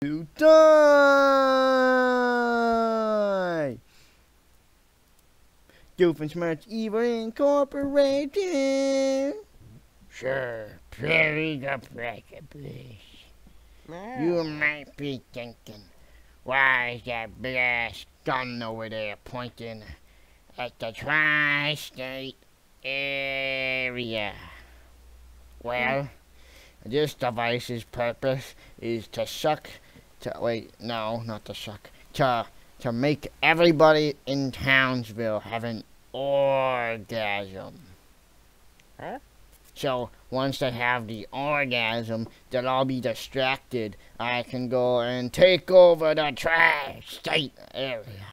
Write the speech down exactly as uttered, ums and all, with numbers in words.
to die. Doofenshmirtz Evil Incorporated. Sure, Prairie the Precipice. You might be thinking, why is that big ass gun over there pointing at the tri-state area? Well, this device's purpose is to suck, to, wait, no, not to suck, to, to make everybody in Townsville have an orgasm. Huh? So, once they have the orgasm, they'll all be distracted. I can go and take over the tri-state area.